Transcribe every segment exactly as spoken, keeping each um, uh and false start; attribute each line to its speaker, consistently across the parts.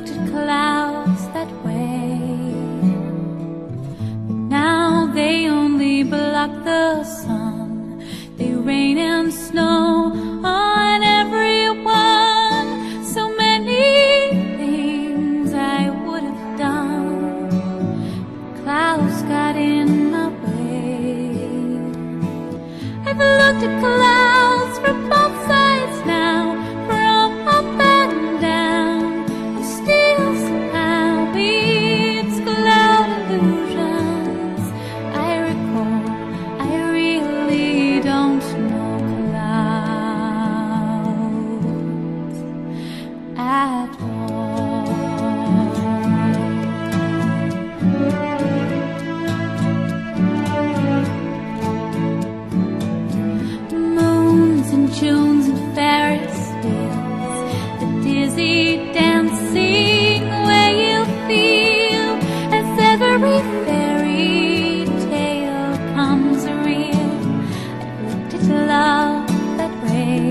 Speaker 1: looked at clouds that way, but now they only block the sun. They rain and snow on everyone. So many things I would have done, but clouds got in my way. I've looked at clouds from both sides now, from up and down, and still somehow it's cloud illusions. I recall I really don't know clouds at all. Moons and Junes and Ferris wheels, the dizzy dancing where you feel as every fairy tale comes real. I've looked at love that way,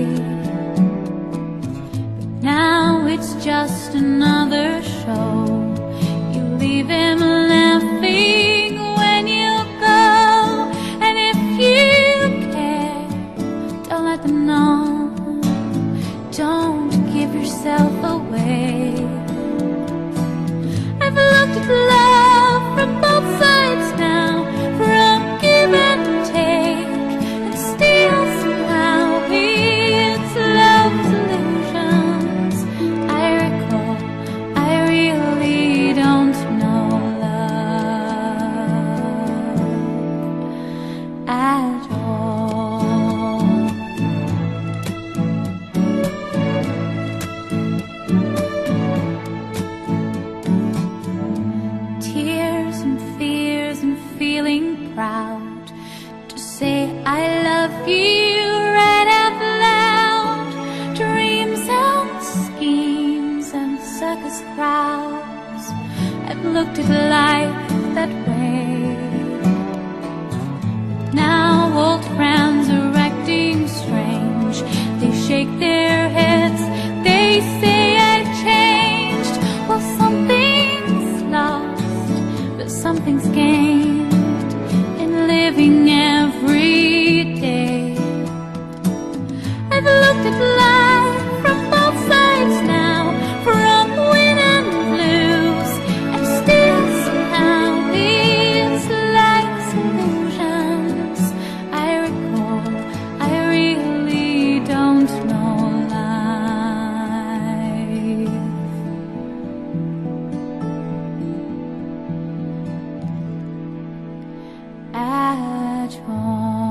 Speaker 1: but now it's just another show. You leave him laughing when you go, and if you care, don't let them know. Don't give yourself away. I've looked at love from both sides now, from give and take, and still somehow it's love's illusions. I recall I really don't know love at all. Tears and fears and feeling proud to say I love you right out loud. Dreams and schemes and circus crowds, I've looked at life that way. Now old friends are acting strange. They shake their heads, they say I've changed. Well, something's lost, but something's gained in living every day. I've looked at life from both sides now, from win and lose, and still somehow it's life's illusions. I recall I really don't know life at all.